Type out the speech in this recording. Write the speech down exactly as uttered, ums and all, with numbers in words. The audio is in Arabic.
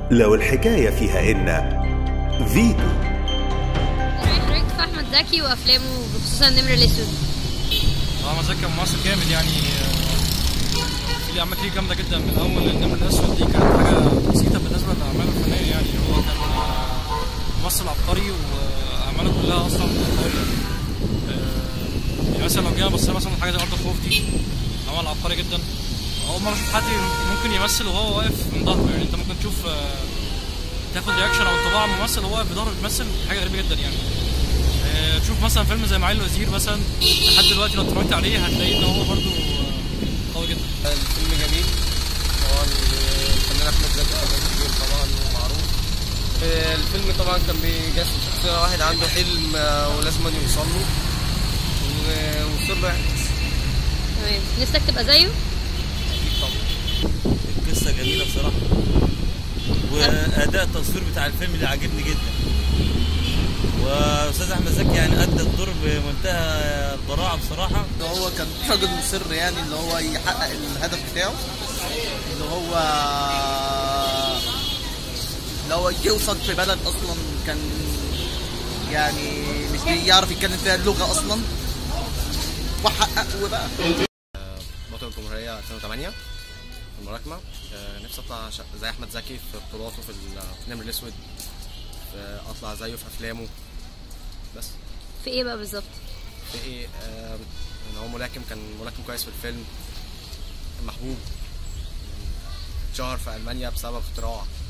لو الحكاية فيها إن فيتو. رأي حضرتك في أحمد زكي وأفلامه بخصوصا النمر الأسود؟ أحمد زكي ممثل جامد يعني، في أعمال كتير جامدة جدا. من أول النمر الأسود دي كانت حاجة بسيطة بالنسبة لأعماله الفنية يعني. هو كان ممثل عبقري وأعماله كلها أصلا قوية. يعني مثلا لو جينا بصينا مثلا حاجة زي أرض الخوف دي، عمل عبقري جدا. أول مرة أشوف حد ممكن يمثل وهو واقف من ظهره. يعني أنت ممكن تشوف تاخد رياكشن أو انطباع ممثل وهو واقف بظهره بيمثل، حاجة غريبة جدا يعني. تشوف مثلا فيلم زي معالي الوزير مثلا، لحد دلوقتي لو اتفرجت عليه هتلاقي إن هو برضه قوي جدا. الفيلم جميل طبعا، الفنان أحمد زكي فنان كبير طبعا ومعروف. الفيلم طبعا كان بيجسد شخصية واحد عنده حلم ولازم يوصل له ووصل له يعني. تمام، نفسك تبقى زيه؟ أكيد طبعا. القصة جميلة بصراحة، وأداء التصوير بتاع الفيلم اللي عاجبني جدا. واستاذ احمد زكي يعني ادى الدور بمنتهى البراعه بصراحه. هو كان راجل مصر يعني اللي هو يحقق الهدف بتاعه، اللي هو اللي هو يوصل في بلد اصلا كان يعني مش بيعرف يتكلم فيها اللغه اصلا، وحققه بقى. بطل الجمهوريه ألفين وثمانية في الملاكمه. نفسي اطلع زي احمد زكي في بطولاته في النمر الاسود، اطلع زيه في افلامه. بس في ايه بقى بالظبط؟ في ايه؟ آه ان هو ملاكم، كان ملاكم كويس في الفيلم، محبوب، اتشهر في المانيا بسبب اختراع